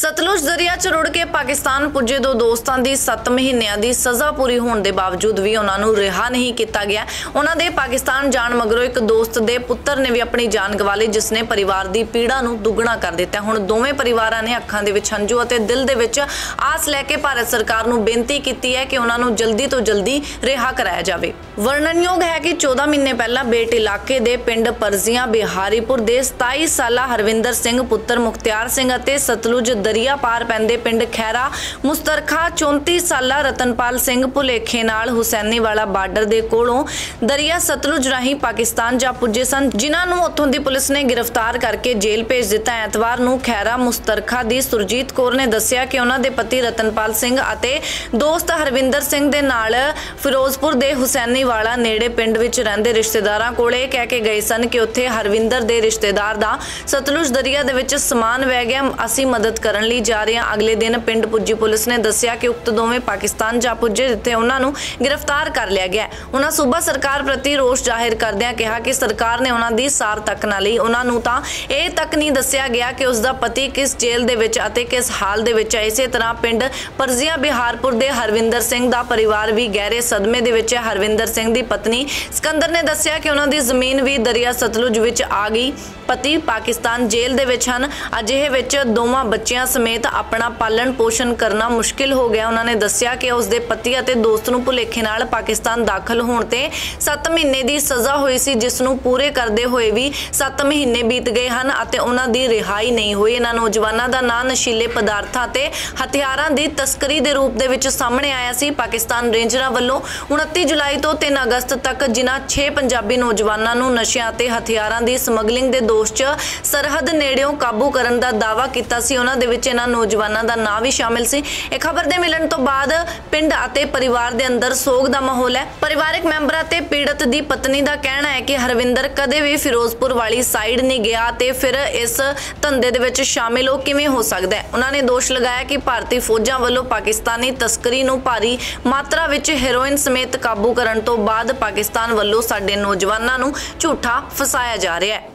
सतलुज दरिया च रुड़ के पाकिस्तान पुजे दो दोस्तां दी 7 महीनਿਆਂ ਦੀ सज़ा पूरी होने के बावजूद भी उन्हां नूं रिहा नहीं किया गया। उन्हां दे पाकिस्तान जाण मगरों एक दोस्त दे पुत्तर ने भी अपनी जान गवा ली, जिसने परिवार की पीड़ा नूं दुगना कर दिता। हुण दोवें परिवारां ने अखां दे विच हंझू अते दिल दे विच आस लैके भारत सरकार नूं बेनती कीती है कि उन्हां नूं जल्दी तो जल्दी रिहा कराया जावे। वर्णनयोग है कि 14 महीने पहला बेट इलाके दे पिंड परजियां बिहारीपुर दे 27 साला हरविंदर सिंह पुत्तर मुख्तियार सिंह अते सतलुज दरिया पार पैंदे पिंड खैरा मुस्तरखा 34 साला रतनपाल सिंह भुलेखे नाल हुसैनी वाला बार्डर दे कोलों दरिया सतलुज राही पाकिस्तान जा पुजे सन, जिन्हां नूं उत्थों दी पुलिस ने गिरफ्तार करके जेल भेज दिता। ऐतवार नूं खैरा मुस्तरखा दी सुरजीत कौर ने दस्सिया कि उन्हां दे पति रतनपाल सिंह अते दोस्त हरविंदर सिंह दे नाल फिरोजपुर दे हुसैनी वाला नेड़े पिंड विच रहिंदे रिश्तेदारां कोले कह के गए सन कि उत्थे हरविंदर दे रिश्तेदार दा सतलुज दरिया दे विच समान वह गया, असीं मदद करन लई जा रहे हां। अगले दिन पिंड पुजी पुलिस ने दस्सिया कि उक्त दोवें पाकिस्तान जा पुजे, जिथे उन्हां नूं गिरफ्तार कर लिया गया। उन्हां सूबा सरकार प्रति रोष जाहिर करदिआं कहा कि सरकार ने उन्हां दी सार तक ना लई। उन्हां नूं तां इह तक नहीं दस्सिया गया कि उसदा पति किस जेल दे विच अते किस हाल दे विच है। इसे तरह पिंड परजियां बिहारपुर दे हरविंदर सिंह दा परिवार भी गहरे सदमे दे विच है। हरविंदर सिंह दी पत्नी सिकंदर ने दस्सिया कि उन्हां दी जमीन भी दरिया सतलुज विच आ गई। पति पाकिस्तान जेल दे विच हन। अजिहे विच दोवां बच्चियां समेत अपना पालन पोषण करना मुश्किल हो गया। उन्होंने दस्सिया कि उसके पति अते दोस्त नूं भुलेखे नाल पाकिस्तान दाखिल होने ते 7 महीने की सज़ा हुई सी, जिसनूं पूरे करते हुए भी 7 महीने बीत गए हैं अते उन्हां दी रिहाई नहीं हुई। इन्हां नौजवानों का नाम नशीले पदार्थां ते हथियारां की तस्करी के रूप दे विच सामने आया सी। पाकिस्तान रेंजरां वल्लों 29 जुलाई तो 3 अगस्त तक जिन्हां 6 पंजाबी नौजवानों नूं नशिਆਂ ते हथियारां की समगलिंग के दोष च सरहद नेड़ियों काबू करन दा दावा कीता सी। उन्हां दे विच इन्हां नौजवानों का नाम भी शामिल सी। इह खबर दे मिलण तो बाद पिंड अते परिवार दे अंदर सोग दा माहौल है। परिवारक मैंबरां ते पीड़ित दी पत्नी दा कहना है कि हरविंदर कदे भी फिरोजपुर वाली साइड नहीं गया ते फिर इस धंधे दे विच शामिल हो किवें हो सकदा है। उन्हां ने दोष लगाया कि भारतीय फौजां वल्लों पाकिस्तानी तस्करी नूं भारी मात्रा विच हेरोइन समेत काबू करन तो बाद पाकिस्तान वल्लों साडे नौजवानां नूं झूठा फसाया जा रहा है।